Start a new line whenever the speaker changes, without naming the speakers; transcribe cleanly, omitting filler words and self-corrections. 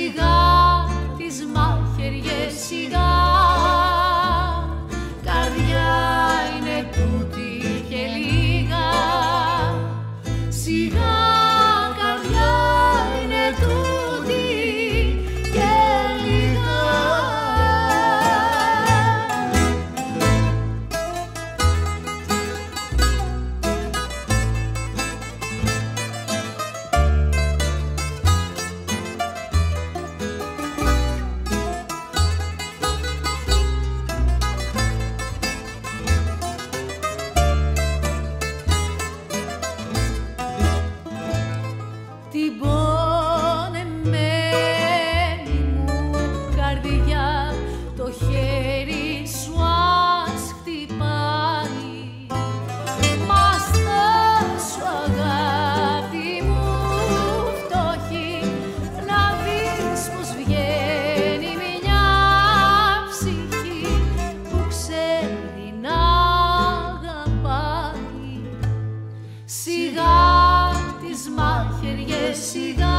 Σιγά τις μαχαιριές σιγά, καρδιά είναι τούτη και λίγα. Σιγά καρδιά είναι τούτη και λίγα. Την πονεμένη μου καρδιά το χέρι σου ας χτυπάει, μα στα σου αγάπη μου φτώχη να δεις πως βγαίνει μια ψυχή που ξέρει να αγαπάει. Σιγά τις μαχαιριές σιγά,